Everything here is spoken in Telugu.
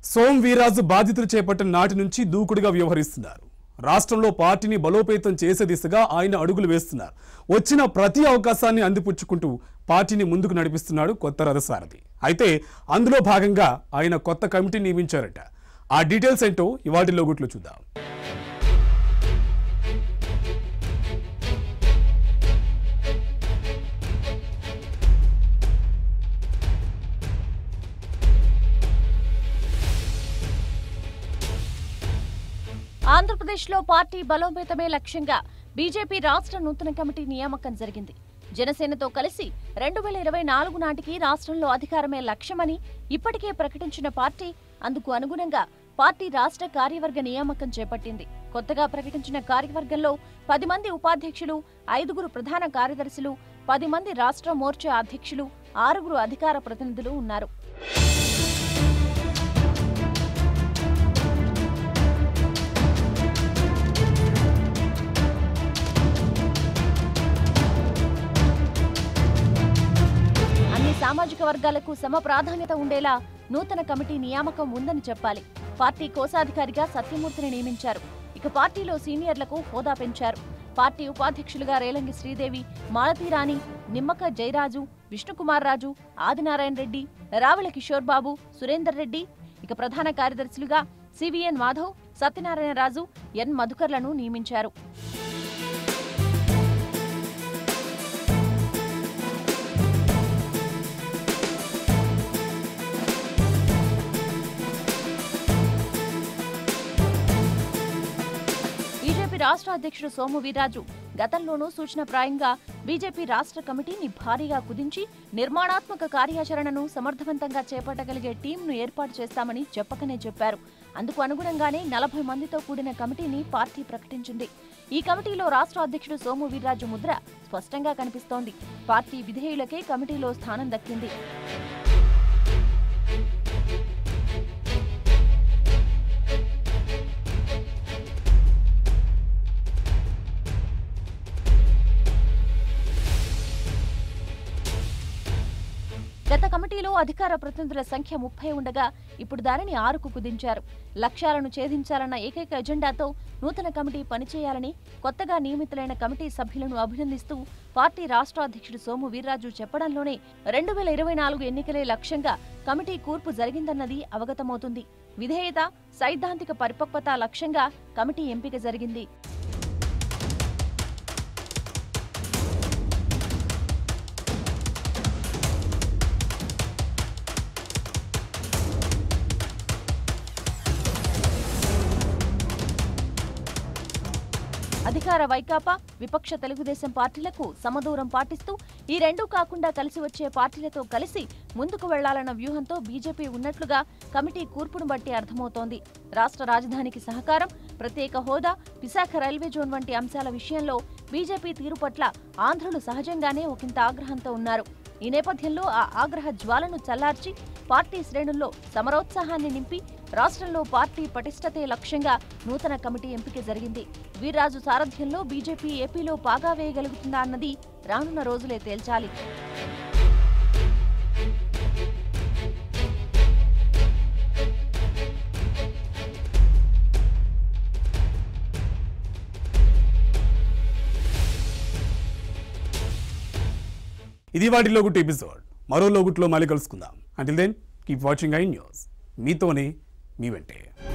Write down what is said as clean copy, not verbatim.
సోమ్ వీర్రాజు బాధ్యతలు చేపట్టిన నాటి నుంచి దూకుడుగా వ్యవహరిస్తున్నారు. రాష్ట్రంలో పార్టీని బలోపేతం చేసే దిశగా ఆయన అడుగులు వేస్తున్నారు. వచ్చిన ప్రతి అవకాశాన్ని అందిపుచ్చుకుంటూ పార్టీని ముందుకు నడిపిస్తున్నాడు కొత్త రథసారథి. అయితే అందులో భాగంగా ఆయన కొత్త కమిటీ నియమించారట. ఆ డీటెయిల్స్ ఏంటో ఇవాటిలో గుట్లు చూద్దాం. ఆంధ్రప్రదేశ్లో పార్టీ బలోపేతమే లక్ష్యంగా బీజేపీ రాష్ట్ర నూతన కమిటీ నియామకం జరిగింది. జనసేనతో కలిసి 2024 నాటికి రాష్ట్రంలో అధికారమే లక్ష్యమని ఇప్పటికే ప్రకటించిన పార్టీ అందుకు అనుగుణంగా పార్టీ రాష్ట్ర కార్యవర్గ నియామకం చేపట్టింది. కొత్తగా ప్రకటించిన కార్యవర్గంలో 10 మంది ఉపాధ్యక్షులు, 5గురు ప్రధాన కార్యదర్శులు, 10 మంది రాష్ట్ర మోర్చా అధ్యక్షులు, 6గురు అధికార ప్రతినిధులు ఉన్నారు. సామాజిక వర్గాలకు సమ ప్రాధాన్యత ఉండేలా నూతన కమిటీ నియామకం ఉందని చెప్పాలి. పార్టీ కోశాధికారిగా సత్యమూర్తిని నియమించారు. ఇక పార్టీలో సీనియర్లకు హోదా పెంచారు. పార్టీ ఉపాధ్యక్షులుగా రేలంగి శ్రీదేవి, మాలతీరాణి, నిమ్మక జయరాజు, విష్ణుకుమార్ రాజు, ఆదినారాయణ రెడ్డి, రావెల కిషోర్ బాబు, సురేందర్ రెడ్డి, ఇక ప్రధాన కార్యదర్శులుగా సివిఎన్ మాధవ్, సత్యనారాయణ రాజు, ఎన్ మధుకర్లను నియమించారు. రాష్ట్ర అధ్యక్షుడు సోము వీర్రాజు గతంలోనూ సూచనప్రాయంగా బీజేపీ రాష్ట్ర కమిటీని భారీగా కుదించి నిర్మాణాత్మక కార్యాచరణను సమర్థవంతంగా చేపట్టగలిగే టీంను ఏర్పాటు చేస్తామని చెప్పకనే చెప్పారు. అందుకు అనుగుణంగానే 40 మందితో కూడిన కమిటీని పార్టీ ప్రకటించింది. ఈ కమిటీలో రాష్ట్ర అధ్యక్షుడు సోము వీర్రాజు ముద్ర స్పష్టంగా కనిపిస్తోంది. పార్టీ విధేయులకే కమిటీలో స్థానం దక్కింది. గత కమిటీలో అధికార ప్రతినిధుల సంఖ్య 30 ఉండగా ఇప్పుడు దానిని 6కు కుదించారు. లక్ష్యాలను ఛేదించాలన్న ఏకైక ఎజెండాతో నూతన కమిటీ పనిచేయాలని కొత్తగా నియమితులైన కమిటీ సభ్యులను అభినందిస్తూ పార్టీ రాష్ట్ర అధ్యక్షుడు సోము వీర్రాజు చెప్పడంలోనే 2024 ఎన్నికలే లక్ష్యంగా కమిటీ కూర్పు జరిగిందన్నది అవగతమవుతుంది. విధేయత, సైద్ధాంతిక పరిపక్వత లక్ష్యంగా కమిటీ ఎంపిక జరిగింది. అధికార వైకాపా, విపక్ష తెలుగుదేశం పార్టీలకు సమదూరం పాటిస్తూ ఈ రెండూ కాకుండా కలిసి వచ్చే పార్టీలతో కలిసి ముందుకు వెళ్లాలన్న వ్యూహంతో బీజేపీ ఉన్నట్లుగా కమిటీ కూర్పును బట్టి అర్థమవుతోంది. రాష్ట్ర రాజధానికి సహకారం, ప్రత్యేక హోదా, విశాఖ రైల్వే జోన్ వంటి అంశాల విషయంలో బీజేపీ తీరు పట్ల ఆంధ్రులు సహజంగానే ఒకంత ఆగ్రహంతో ఉన్నారు. ఈ నేపథ్యంలో ఆ ఆగ్రహ జ్వాలను చల్లార్చి పార్టీ శ్రేణుల్లో సమరోత్సాహాన్ని నింపి రాష్ట్రంలో పార్టీ పటిష్టతే లక్ష్యంగా నూతన కమిటీ ఎంపిక జరిగింది. వీర్రాజు సారథ్యంలో బీజేపీ ఏపీలో పాగా వేయగలుగుతుందా అన్నది రానున్న రోజులే తేల్చాలి. ఇది వాటిలో గుట్ ఎపిసోడ్. మరో లోగుట్లో మళ్ళీ కలుసుకుందాం. Until then keep watching I News. మీతోనే మీ వెంటే.